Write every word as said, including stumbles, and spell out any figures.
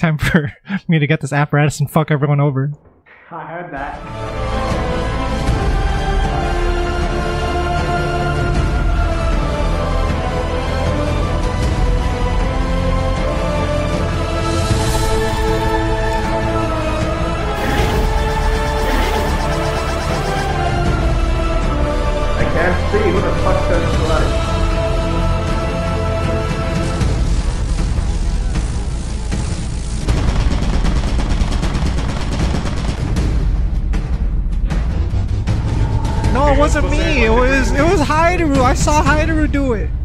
time for me to get this apparatus and fuck everyone over. I heard that. I can't see. Who the fuck does the light? No, it wasn't me. It was it was Haidaru. I saw Haidaru do it.